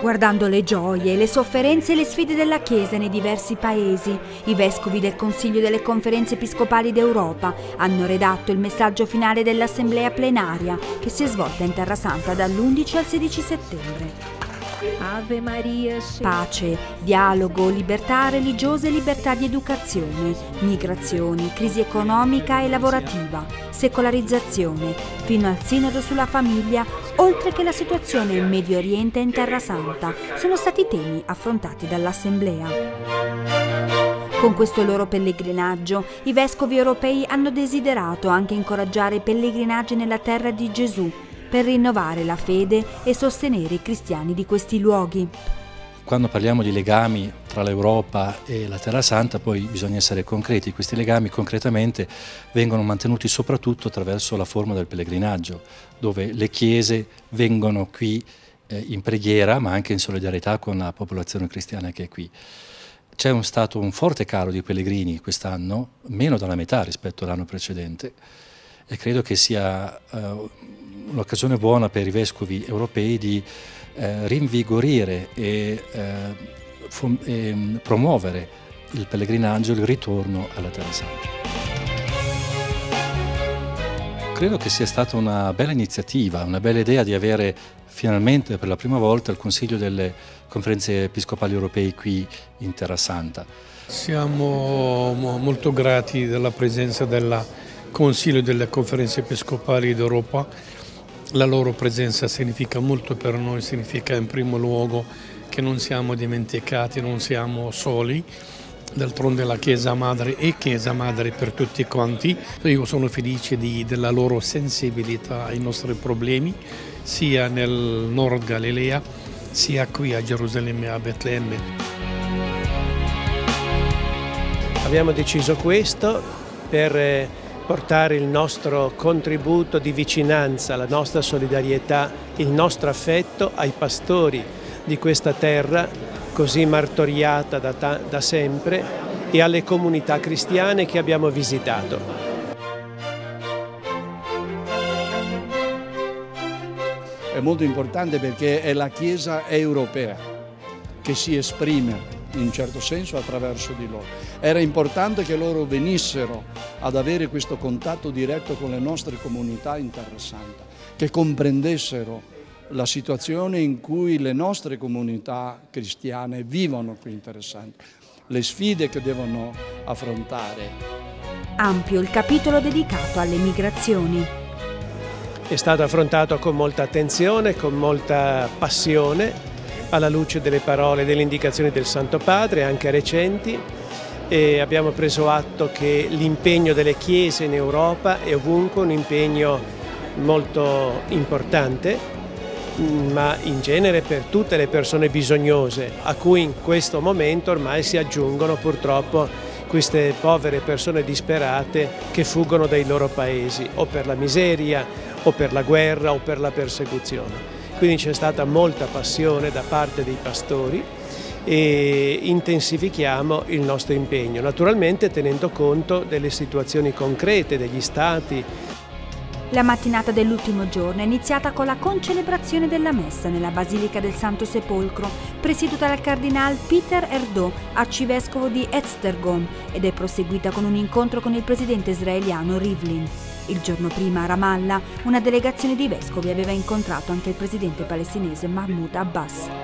Guardando le gioie, le sofferenze e le sfide della Chiesa nei diversi paesi, i vescovi del Consiglio delle Conferenze Episcopali d'Europa hanno redatto il messaggio finale dell'Assemblea plenaria che si è svolta in Terra Santa dall'11 al 16 settembre. Ave Maria. Pace, dialogo, libertà religiosa e libertà di educazione, migrazioni, crisi economica e lavorativa, secolarizzazione, fino al sinodo sulla famiglia, oltre che la situazione in Medio Oriente e in Terra Santa, sono stati temi affrontati dall'Assemblea. Con questo loro pellegrinaggio, i vescovi europei hanno desiderato anche incoraggiare i pellegrinaggi nella terra di Gesù, per rinnovare la fede e sostenere i cristiani di questi luoghi. Quando parliamo di legami tra l'Europa e la Terra Santa, poi bisogna essere concreti. Questi legami concretamente vengono mantenuti soprattutto attraverso la forma del pellegrinaggio, dove le chiese vengono qui in preghiera, ma anche in solidarietà con la popolazione cristiana che è qui. C'è stato un forte calo di pellegrini quest'anno, meno della metà rispetto all'anno precedente, e credo che sia un'occasione buona per i vescovi europei di rinvigorire e promuovere il pellegrinaggio e il ritorno alla Terra Santa. Credo che sia stata una bella iniziativa, una bella idea di avere finalmente per la prima volta il Consiglio delle Conferenze Episcopali Europei qui in Terra Santa. Siamo molto grati della presenza del Consiglio delle Conferenze Episcopali d'Europa. La loro presenza significa molto per noi, significa in primo luogo che non siamo dimenticati, non siamo soli. D'altronde la Chiesa Madre è Chiesa Madre per tutti quanti. Io sono felice della loro sensibilità ai nostri problemi, sia nel Nord Galilea, sia qui a Gerusalemme e a Betlemme. Abbiamo deciso questo per portare il nostro contributo di vicinanza, la nostra solidarietà, il nostro affetto ai pastori di questa terra così martoriata da sempre e alle comunità cristiane che abbiamo visitato. È molto importante perché è la Chiesa europea che si esprime in un certo senso attraverso di loro. Era importante che loro venissero ad avere questo contatto diretto con le nostre comunità in Terra Santa, che comprendessero la situazione in cui le nostre comunità cristiane vivono qui in Terra Santa, le sfide che devono affrontare. Ampio il capitolo dedicato alle migrazioni. È stato affrontato con molta attenzione, con molta passione, alla luce delle parole e delle indicazioni del Santo Padre, anche recenti, e abbiamo preso atto che l'impegno delle chiese in Europa è ovunque un impegno molto importante, ma in genere per tutte le persone bisognose, a cui in questo momento ormai si aggiungono purtroppo queste povere persone disperate che fuggono dai loro paesi, o per la miseria, o per la guerra, o per la persecuzione. Quindi c'è stata molta passione da parte dei pastori e intensifichiamo il nostro impegno, naturalmente tenendo conto delle situazioni concrete degli stati. La mattinata dell'ultimo giorno è iniziata con la concelebrazione della messa nella Basilica del Santo Sepolcro, presieduta dal Cardinal Peter Erdo, arcivescovo di Esztergom, ed è proseguita con un incontro con il presidente israeliano Rivlin. Il giorno prima a Ramallah una delegazione di vescovi aveva incontrato anche il presidente palestinese Mahmoud Abbas.